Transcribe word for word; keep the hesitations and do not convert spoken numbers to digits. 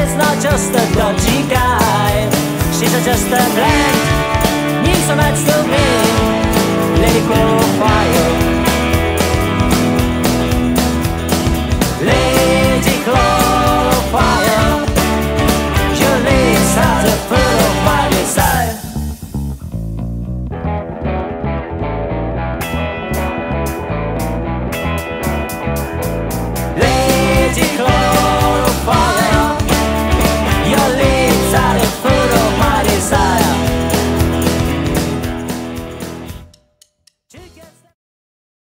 She's not just a dodgy guy. She's just a blend. Needs so much to me. Lady Chlorofile. Lady Chlorofile. Your lips are the full of my desire. Lady Chlorofile.